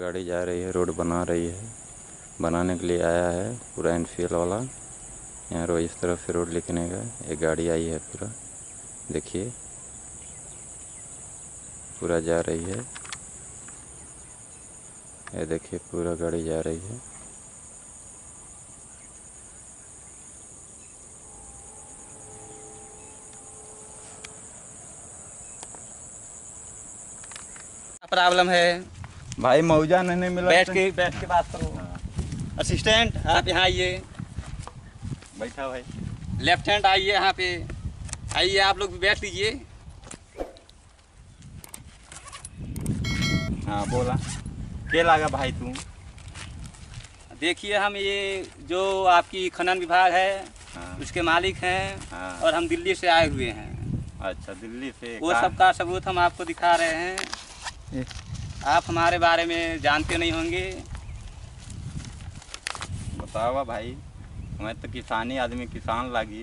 गाड़ी जा रही है, रोड बना रही है, बनाने के लिए आया है पूरा एनफील्ड वाला। यहाँ रोज इस तरफ से रोड लिखने का एक गाड़ी आई है, पूरा देखिए पूरा जा रही है। ये देखिए पूरा गाड़ी जा रही है। प्रॉब्लम है भाई मौजा नहीं मिला। बैठ के बात करो। असिस्टेंट आप यहाँ आइए। बैठा भाई। लेफ्टिनेंट आइए यहाँ पे। आइए आप लोग भी बैठ लीजिए। हाँ बोला क्या लगा भाई तू? देखिए हम ये जो आपकी खनन विभाग है उसके मालिक हैं और हम दिल्ली से आए हुए हैं। अच्छा दिल्ली से? वो सबका सबूत हम आपको दिखा रहे हैं। आप हमारे बारे में जानते नहीं होंगे। बतावा भाई, मैं तो किसानी आदमी, किसान लगी।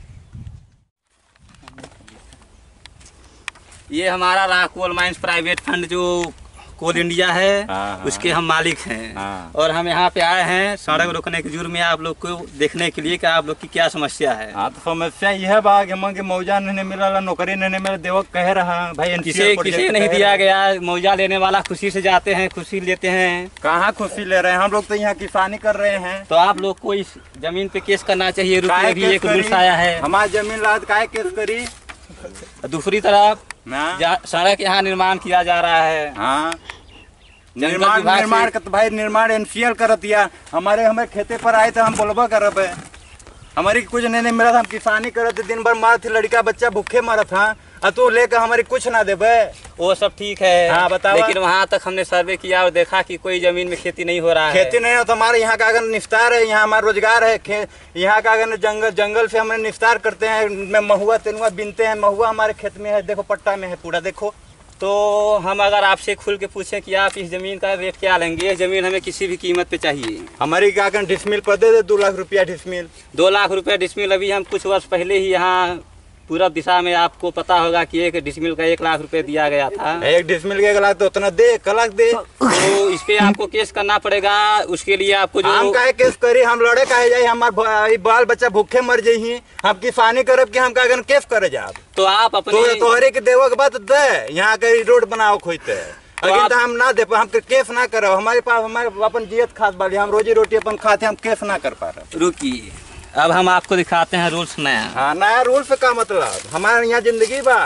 ये हमारा राह कोल माइंस प्राइवेट फंड जो कोल इंडिया है उसके हम मालिक हैं। और हम यहाँ पे आए हैं सड़क रोकने के जुर्म में आप लोग को देखने के लिए कि आप लोग की क्या समस्या है। हाँ तो समस्या यह बा कि मौजा नहीं मिला, नौकरी नहीं मिला, देवक कह रहा भाई। किसे नहीं दिया गया। मौजा लेने वाला खुशी से जाते हैं, खुशी लेते हैं। कहाँ खुशी ले रहे हैं? हम लोग तो यहाँ किसानी कर रहे हैं। तो आप लोग को इस जमीन पे केस करना चाहिए। रुपये भी एक रूल्स आया है। हमारी जमीन लाद काहे केस करी? दूसरी तरफ सड़क यहाँ निर्माण किया जा रहा है। हाँ निर्माण का तो भाई निर्माण एनसीएल कर दिया। हमारे खेते पर आए तो हम बोलबा करब। हमारी कुछ नहीं मिला था, हम किसानी करते दिन भर मार थी, लड़का बच्चा भूखे मरा था। तू लेकर हमारी कुछ ना देबे। वो सब ठीक है। हाँ बताओ। लेकिन वहाँ तक हमने सर्वे किया और देखा कि कोई जमीन में खेती नहीं हो रहा है। खेती नहीं हो तो हमारे यहाँ का अगर निस्तार है, यहाँ हमारा रोजगार है। यहाँ का अगर जंगल से हमने निस्तार करते हैं, महुआ तेनुआ बीनते हैं। महुआ हमारे खेत में है, देखो पट्टा में है पूरा, देखो। तो हम अगर आपसे खुल के पूछें कि आप इस जमीन का रेट क्या लेंगे? जमीन हमें किसी भी कीमत पे चाहिए। हमारी क्या कर डिसमिल पर दे 2 लाख रुपया डिसमिल। 2 लाख रुपया डिसमिल। अभी हम कुछ वर्ष पहले ही यहाँ पूरब दिशा में आपको पता होगा कि एक डिसमिल का 1 लाख रुपये दिया गया था। एक डिसमिल का 1 लाख तो उतना दे, 1 लाख दे। तो इस पे आपको केस करना पड़ेगा। उसके लिए आपको जो हम काहे केस करी? हम लड़े काहे जाए? हमारे बाल बच्चा भूखे मर जाही। हम किसानी करब कि हम का केस करे जाब? तो आप अपने तोहरे के देवो के बात दे। यहाँ के रोड बनाओ खोजते अगर तो हम ना दे, हम केस ना करो। हमारे पास हमारे अपन जियत खास वाली, हम रोजी रोटी अपन खाते, हम केस ना कर पा रहे। रुकिए, अब हम आपको दिखाते हैं रूल्स नया। हाँ नया रूल्स का मतलब हमारे यहाँ जिंदगी बा।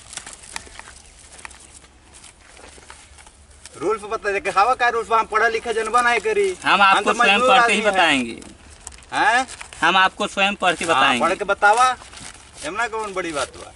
रूल्स बता दे हवा का रूल्स हम पढ़ा लिखा जनबा नहीं करी। हम आपको स्वयं पढ़ के ही बताएंगे। हैं? हम आपको स्वयं पढ़ के बताएंगे। पढ़ के बतावा, एमना कौन बड़ी बात हुआ।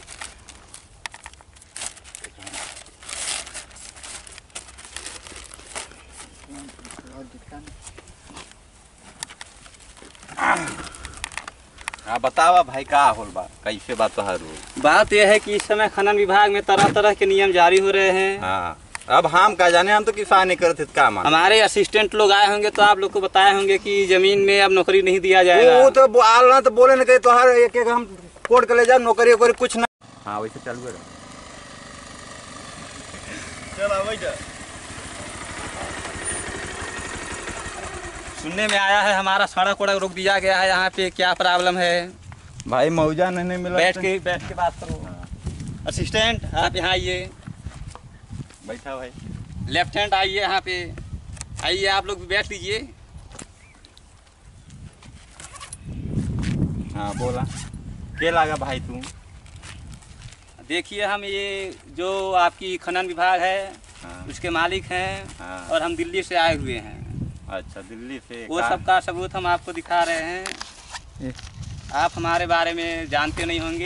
हाँ बतावा भाई का होल बा, कैसे बात है? बात यह है कि इस समय खनन विभाग में तरह तरह के नियम जारी हो रहे हैं। हाँ अब हम क्या जाने, हम तो किसानी करते काम। हमारे असिस्टेंट लोग आए होंगे तो आप लोग को बताए होंगे कि जमीन में अब नौकरी नहीं दिया जाएगा। वो तो आलना तो बोले न कहे तो हर एक हम कोर्ट के ले जाओ, नौकरी वोकरी कुछ ना। हाँ वैसे चालू है। सुनने में आया है हमारा सड़क वड़क रोक दिया गया है। यहाँ पे क्या प्रॉब्लम है? भाई मौजा नहीं मिला। बैठ के बात करो। असिस्टेंट आप यहाँ आइए। बैठा भाई। लेफ्टिनेंट आइए यहाँ पे। आइए आप लोग भी बैठ लीजिए। हाँ बोला क्या लगा भाई तू? देखिए हम ये जो आपकी खनन विभाग है उसके मालिक हैं और हम दिल्ली से आए हुए हैं। अच्छा दिल्ली से? वो सबका सबूत हम आपको दिखा रहे हैं। आप हमारे बारे में जानते नहीं होंगे।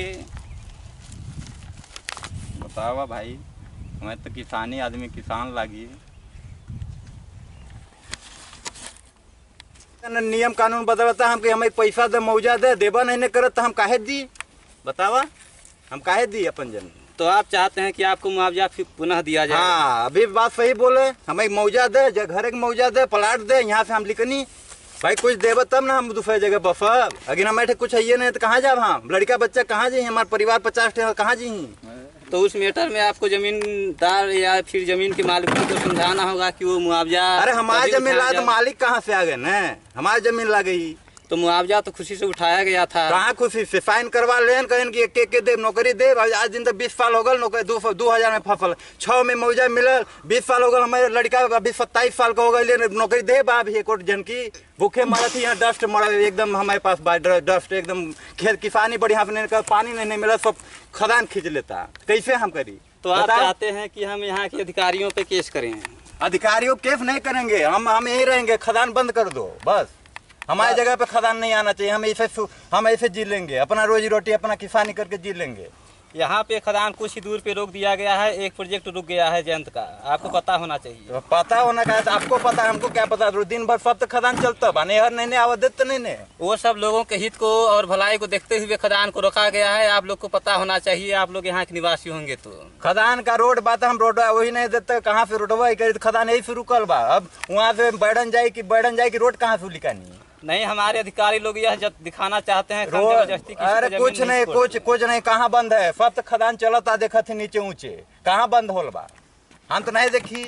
बतावा भाई, मैं तो किसानी आदमी, किसान लगी। नियम कानून बदलता हम कि हमें पैसा दे, मौजा दे, देबा नहीं करत तो हम काहे दी? बतावा हम काहे दी अपन जन? तो आप चाहते हैं कि आपको मुआवजा पुनः दिया जाए? हाँ अभी बात सही बोले। हमें मौजा दे, घर के मौजा दे, प्लाट दे, यहाँ से हम लिखनी भाई कुछ देव तब ना हम दूसरे जगह बसब। अगर हम कुछ है नहीं तो कहाँ जाब? हम लड़का बच्चा कहाँ जी? हमारे परिवार 50 कहाँ जी? तो उस मैटर में आपको जमींदार या फिर जमीन के मालिकों को समझाना होगा कि वो मुआवजा। अरे हमारी जमीन ला तो मालिक कहाँ से आ गए न, हमारी जमीन ला गई तो मुआवजा तो खुशी से उठाया गया था। कहाँ खुशी से? साइन करवा लेन कहें कि एक दे नौकरी दे। आज दिन तो 20 साल हो गए नौकरी 2000 में फसल 6 में मुआवजा मिलल। 20 साल हो गए हमारे लड़का अभी 27 साल का हो गए नौकरी दे बाब एक और जन की भूखे मरा थी। यहाँ डस्ट मरा एकदम हमारे पास डस्ट एकदम खेत किसानी बढ़िया अपने पानी नहीं मिला सब खदान खींच लेता। कैसे हम करी? तो आप चाहते हैं कि हम यहाँ के अधिकारियों पे केस करें? अधिकारियों केस नहीं करेंगे, हम यही रहेंगे। खदान बंद कर दो बस। हमारे जगह पे खदान नहीं आना चाहिए। हम ऐसे जी लेंगे, अपना रोजी रोटी अपना किसानी करके जी लेंगे। यहाँ पे खदान कुछ ही दूर पे रोक दिया गया है, एक प्रोजेक्ट रुक गया है जयंत का, आपको पता होना चाहिए। तो पता होना का तो आपको पता है, हमको क्या पता? दिन भर सब तो खदान चलता बने हर नहीं आवाज देते नहीं। वो सब लोगों के हित को और भलाई को देखते हुए खदान को रोका गया है। आप लोग को पता होना चाहिए, आप लोग यहाँ के निवासी होंगे। तो खदान का रोड बात हम रोड वही नहीं देते, कहाँ से रोडवा खदान यही से रुकल बा। अब वहाँ से बैठन जाए की रोड कहाँ से लिखानी? नहीं, हमारे अधिकारी लोग यह दिखाना चाहते हैं अरे कुछ नहीं कहाँ बंद है? सब तो खदान चलता देखा थी नीचे ऊंचे, कहाँ बंद होल बा? हम तो नहीं देखी,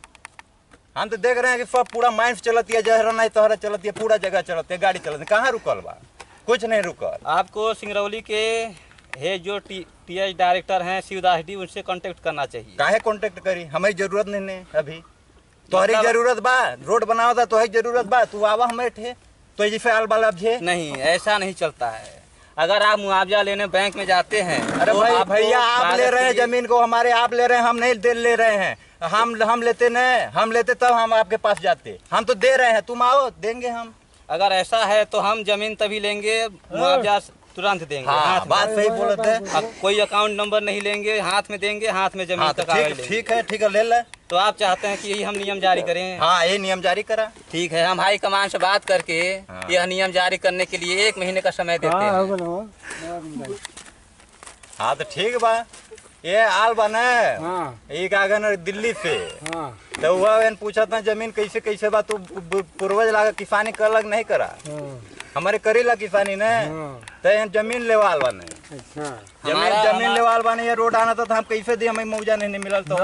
हम तो देख रहे हैं कि सब पूरा माइंस चलती है, जहरा नहीं तहरा चलती है, पूरा जगह चलती है, गाड़ी चलती है। कहाँ रुकल बा? कुछ नहीं रुकल। आपको सिंगरौली के है जो टीएच डायरेक्टर हैं शिवदास डी, उनसे कांटेक्ट करना चाहिए। काहे कांटेक्ट करी? हमारी जरूरत नहीं अभी। तोहरी जरूरत बा, रोड बनावा था तोहरी जरूरत बा, तू आवा हमारे थे तो जिसे नहीं, ऐसा नहीं चलता है। अगर आप मुआवजा लेने बैंक में जाते हैं, अरे तो भाई भैया आप ले रहे हैं जमीन को, हमारे आप ले रहे हैं, हम नहीं ले रहे हैं। हम लेते नहीं, हम लेते तब हम आपके पास जाते। हम तो दे रहे हैं, तुम आओ देंगे हम। अगर ऐसा है तो हम जमीन तभी लेंगे, मुआवजा तुरंत देंगे। हाँ, बात सही बोलते हैं। कोई अकाउंट नंबर नहीं लेंगे, हाथ में देंगे, हाथ में जमीन का कागज लेंगे। ठीक है ले ले। तो आप चाहते हैं कि यही हम नियम जारी करें? हाँ, ये नियम जारी करा। ठीक है, हम हाई कमान से बात करके यह नियम जारी करने के लिए 1 महीने का समय देते हैं। हाँ तो ठीक बा। ये आल बने एक आगन दिल्ली से, तो वह पूछा था जमीन कैसे बा? तू पूर्वज लागा किसानी कर लग नहीं करा? हमारे करीला किसानी ने तो जमीन लेवाल बने। जमीन लेवाल बने, ये रोड आना था तो हम कैसे दी? हमें मुआवजा नहीं मिलल तो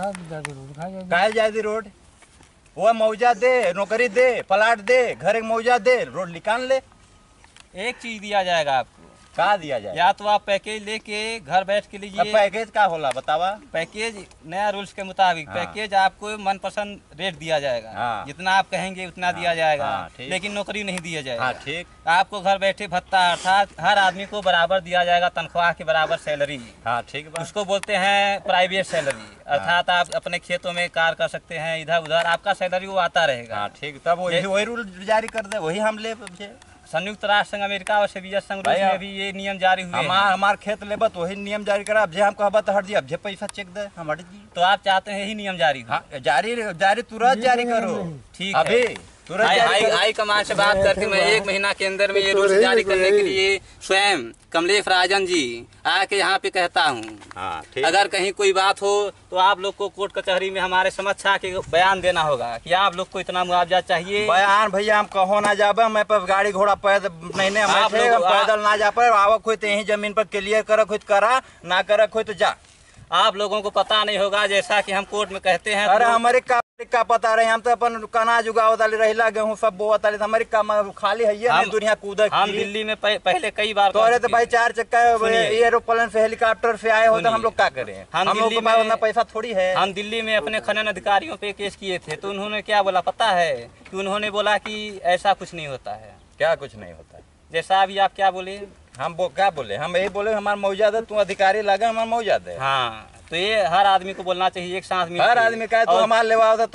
काहे जाए रोड? वो मुआवजा दे, नौकरी दे, प्लाट दे, घर एक मुआवजा दे, रोड निकाल ले। एक चीज दिया जाएगा आपको। क्या दिया जाए? या तो आप पैकेज लेके घर बैठ के लीजिए। पैकेज क्या होला बतावा? पैकेज नया रूल्स के मुताबिक पैकेज आपको मनपसंद रेट दिया जाएगा। जितना आप कहेंगे उतना दिया जाएगा, लेकिन नौकरी नहीं दिया जाएगा। ठीक। आपको घर बैठे भत्ता, अर्थात हर आदमी को बराबर दिया जाएगा, तनख्वाह के बराबर सैलरी। ठीक। उसको बोलते हैं प्राइवेट सैलरी, अर्थात आप अपने खेतों में कार्य कर सकते हैं, इधर उधर आपका सैलरी वो आता रहेगा। ठीक। तब वही रूल जारी कर दे, वही हम ले। संयुक्त राष्ट्र संघ अमेरिका और सोवियत संघ रूस में भी ये नियम जारी हुए। हमार खेत लेबा तो वही नियम जारी करा। अब जे हम कहबा तो हट जी, अब जे पैसा चेक दे हम हट जी। तो आप चाहते हैं यही नियम जारी हो? हाँ, जारी तुरंत जारी करो। ठीक है, अभी हाई कमान से बात करके मैं 1 महीना के अंदर में ये रूल्स जारी करने के लिए स्वयं कमलेश राजन जी आके यहाँ पे कहता हूँ। अगर कहीं कोई बात हो तो आप लोग को कोर्ट कचहरी में हमारे समक्ष आके बयान देना होगा कि आप लोग को इतना मुआवजा चाहिए। बयान भैया हम कहो ना जाबे, मैं पर गाड़ी घोड़ा पैदल नहीं पैदल ना जा पाए। आवक कोई तो यही जमीन पर क्लियर कर खुद करा, ना कर कोई तो जा। आप लोगों को पता नहीं होगा, जैसा कि हम कोर्ट में कहते हैं। अरे हमारे का पता रहे, हम तो अपन अनाज उगावत रहिला, गेहूं सब बोवत रहे, हमारी काम खाली है ये दुनिया कूद। हम दिल्ली में पहले कई बार तो अरे तो भाई 4 चक्का एरोप्लेन से हेलीकॉप्टर से आए हो तो हम लोग क्या करें? हम लोग के पास उतना पैसा थोड़ी है। हम दिल्ली में अपने खनन अधिकारियों पे केस किए थे, तो उन्होंने क्या बोला पता है? कि उन्होंने बोला कि ऐसा कुछ नहीं होता है। क्या कुछ नहीं होता है? जैसा अभी आप क्या बोले? हम क्या बोले? हम यही बोले हमारा मुआवजा दे, तू अधिकारी लगा हमारा मुआवजा दे। हाँ, तो ये हर आदमी को बोलना चाहिए एक साथ में। हर आदमी का तू हमारे लेवा तू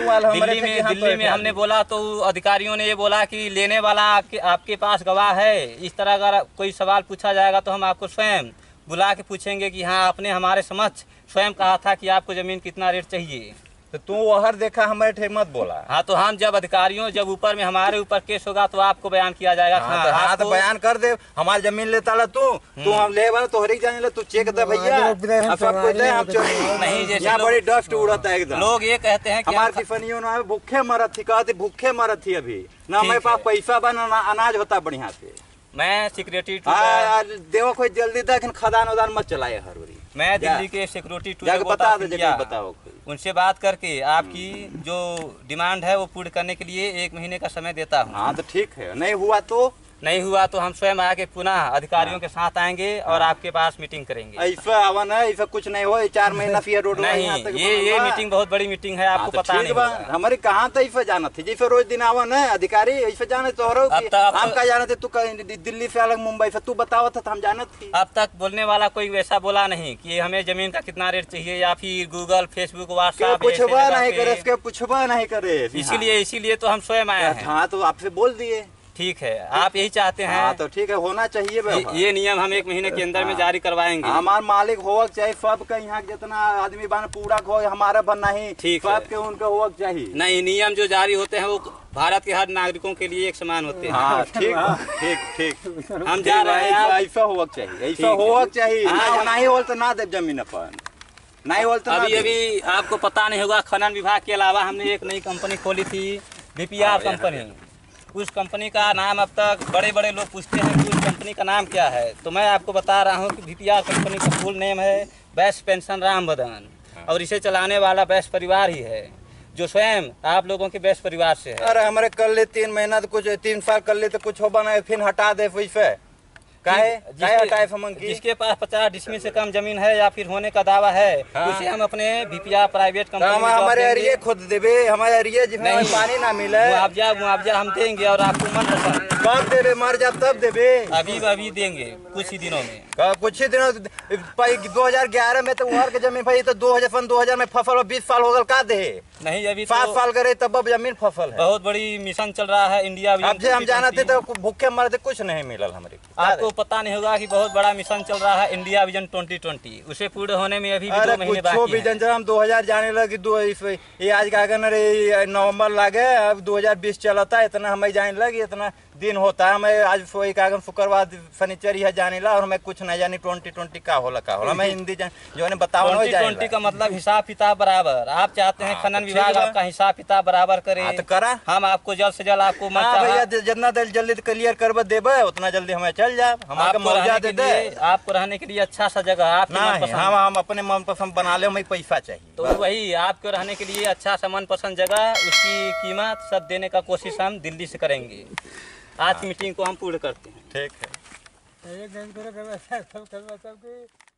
दिल्ली में हमने बोला तो अधिकारियों ने ये बोला कि लेने वाला आपके पास गवाह है। इस तरह अगर कोई सवाल पूछा जाएगा तो हम आपको स्वयं बुला के पूछेंगे कि हाँ आपने हमारे समक्ष स्वयं कहा था कि आपको जमीन कितना रेट चाहिए, तो तू वहर देखा हमारे ठेक मत बोला। हाँ, तो हम जब अधिकारियों जब ऊपर में हमारे ऊपर केस होगा तो आपको बयान किया जाएगा। हाँ, तो बयान कर दे। हमारी जमीन लेता ला तू हम ले वाला तो जाने ले, तू चेक दे भैया सब कुछ दे। हम नहीं, जैसे बड़ी डस्ट उड़ता है एकदम। लोग ये कहते हैं कि हमारे किसानियों ने भूखे मरत थी, कहते भूखे मरत थी। अभी ना हमारे पास पैसा बा ना अनाज होता बढ़िया से। मैं सिक्योरिटी देखो कोई जल्दी तक खदान उदान मत चलाए हर मैं दिल्ली के सिक्योरिटी टू बता दे, बताओ। उनसे बात करके आपकी जो डिमांड है वो पूर्ण करने के लिए 1 महीने का समय देता हूँ। हाँ तो ठीक है, नहीं हुआ तो हम स्वयं आके पुनः अधिकारियों के साथ आएंगे और आपके पास मीटिंग करेंगे। ऐसा आवन है, ऐसा कुछ नहीं हो, 4 महीना फिर रोड नहीं, ये मीटिंग बहुत बड़ी मीटिंग है, आपको पता नहीं हमारे कहाँ तक ऐसा जाना थी, जैसे रोज दिन आवन है अधिकारी ऐसा जाने तो हम का जाना थे, तू दिल्ली से अलग मुंबई से तू बतावा था हम जाना थी। अब तक बोलने वाला कोई वैसा बोला नहीं कि हमें जमीन का कितना रेट चाहिए, या फिर गूगल फेसबुक व्हाट्सएप पूछवा नहीं करे, इसीलिए तो हम स्वयं आए हैं। हाँ तो आपसे बोल दिए, ठीक है, आप यही चाहते हैं। हाँ तो ठीक है, होना चाहिए। ये नियम हम 1 महीने के अंदर में जारी करवाएंगे। हमारे मालिक होगा चाहिए, सबका यहाँ जितना आदमी बन पूरा हो, हमारा बनना ही ठीक है, सबके उनका होगा चाहिए। नहीं, नियम जो जारी होते हैं वो भारत के हर नागरिकों के लिए एक समान होते हैं। हाँ ठीक हम जा रहे हैं, ऐसा होगा चाहिए, ऐसा होगा चाहिए। नहीं हो तो ना दे जमीन अपन, नहीं हो तो अभी आपको पता नहीं होगा, खनन विभाग के अलावा हमने एक नई कंपनी खोली थी, VPR कंपनी। उस कंपनी का नाम अब तक बड़े बड़े लोग पूछते हैं कि उस कंपनी का नाम क्या है, तो मैं आपको बता रहा हूँ कि VPR कंपनी का फुल नेम है बैस पेंशन राम बदन, और इसे चलाने वाला बैस परिवार ही है, जो स्वयं आप लोगों के बैस परिवार से है। अरे हमारे कर ले 3 महीना तो कुछ 3 साल कर ले तो कुछ हो बना, फिर हटा दे वैसे जिसके पास 50 डिसमिल से कम जमीन है या फिर होने का दावा है, हाँ। उसे हम अपने VPR प्राइवेट कंपनी हमारे एरिया खुद देवे, हमारे एरिया जिसमें पानी ना मिले मुआवजा हम देंगे, और आपको मन पसंद कब देवे, मर जा तब देवे, अभी देंगे कुछ ही दिनों में। कुछ ही दिनों 2011 में तो उहर के जमीन भाई तो 2000 में फसल 20 साल हो गल का दे नहीं, अभी 7 साल करे तब जमीन फसल है। बहुत बड़ी मिशन चल रहा है इंडिया विजन। अब हम जाना थे तो भूखे मरते, कुछ नहीं मिलल हमारे। आपको पता नहीं होगा कि बहुत बड़ा मिशन चल रहा है इंडिया विजन 2020, उसे पूरे होने में अभी 2 महीने बाकी है। विजन जब हम 2000 जाने लगे, ये आज का नवंबर लागे, अब 2020 चलता, इतना हमें जाने लगे, इतना दिन होता है हमें। आज शुक्रवार शनिचर है जाने ला, और हमें कुछ नहीं जानी 2020 का होला हमें हिंदी जो है बताओ। 2020 का मतलब हिसाब किताब बराबर। आप चाहते हैं खनन विभाग आपका हिसाब किताब बराबर करे, तो करा, हम आपको जल्द से जल्द आपको भैया जितना जल्दी क्लियर करवा देवे उतना जल्दी हमें चल जाए। आपको रहने के लिए अच्छा सा जगह आप हम अपने मनपसंद बना ले, हमें पैसा चाहिए, तो वही आपको रहने के लिए अच्छा सा मनपसंद जगह, उसकी कीमत सब देने का कोशिश हम दिल्ली से करेंगे। आज की मीटिंग को हम पूर्ण करते हैं। ठीक है।